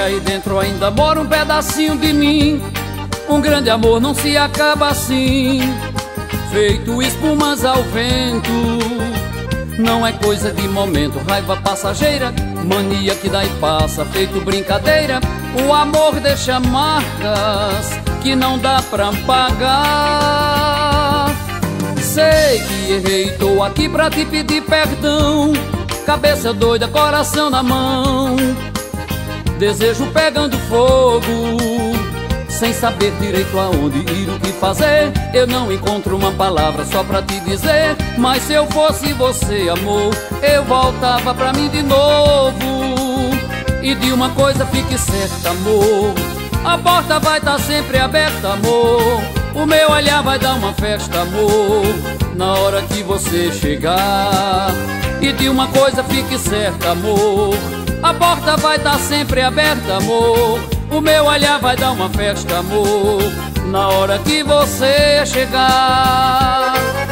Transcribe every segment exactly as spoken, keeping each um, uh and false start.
aí dentro ainda mora um pedacinho de mim. Um grande amor não se acaba assim, feito espumas ao vento. Não é coisa de momento, raiva passageira, mania que dá e passa, feito brincadeira. O amor deixa marcas que não dá pra pagar. Sei que errei, tô aqui pra te pedir perdão. Cabeça doida, coração na mão, desejo pegando fogo, sem saber direito aonde ir, o que fazer. Eu não encontro uma palavra só pra te dizer, mas se eu fosse você, amor, eu voltava pra mim de novo. E de uma coisa fique certa, amor, a porta vai estar sempre aberta, amor. O meu olhar vai dar uma festa, amor, na hora que você chegar. E de uma coisa fique certa, amor, a porta vai estar sempre aberta, amor. O meu olhar vai dar uma festa, amor, na hora que você chegar.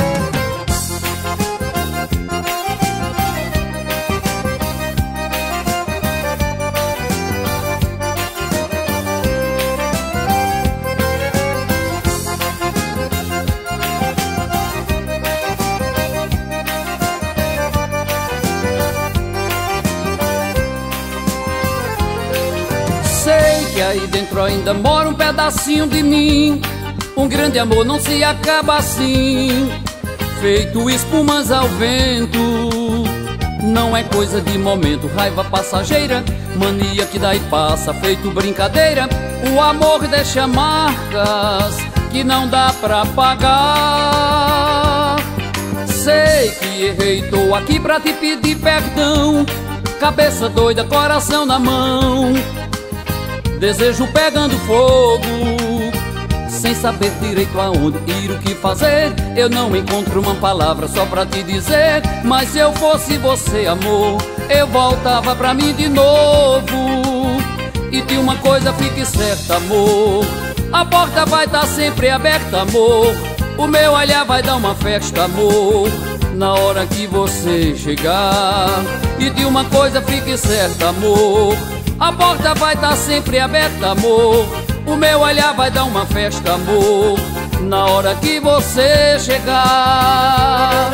Sei que aí dentro ainda mora um pedacinho de mim. Um grande amor não se acaba assim, feito espumas ao vento. Não é coisa de momento, raiva passageira, mania que dá e passa, feito brincadeira. O amor deixa marcas que não dá pra pagar. Sei que errei, tô aqui pra te pedir perdão. Cabeça doida, coração na mão, desejo pegando fogo, sem saber direito aonde ir, o que fazer. Eu não encontro uma palavra só pra te dizer, mas se eu fosse você, amor, eu voltava pra mim de novo. E de uma coisa fique certa, amor, a porta vai estar sempre aberta, amor. O meu olhar vai dar uma festa, amor, na hora que você chegar. E de uma coisa fique certa, amor, a porta vai estar sempre aberta, amor. O meu olhar vai dar uma festa, amor, na hora que você chegar.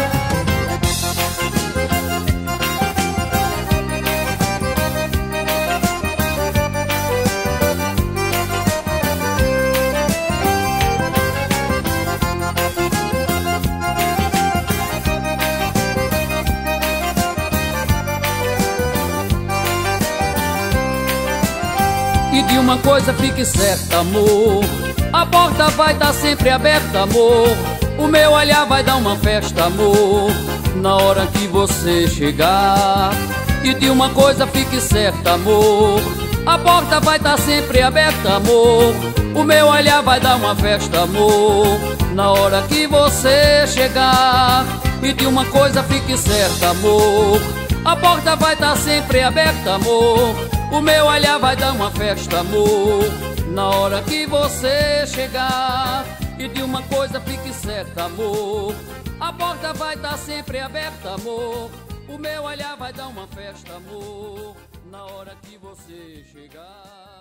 E de uma coisa fique certa, amor, a porta vai estar sempre aberta, amor. O meu olhar vai dar uma festa, amor, na hora que você chegar. E de uma coisa fique certa, amor, a porta vai estar sempre aberta, amor. O meu olhar vai dar uma festa, amor, na hora que você chegar. E de uma coisa fique certa, amor, a porta vai estar sempre aberta, amor. O meu olhar vai dar uma festa, amor, na hora que você chegar. E de uma coisa fique certa, amor, a porta vai estar sempre aberta, amor. O meu olhar vai dar uma festa, amor, na hora que você chegar.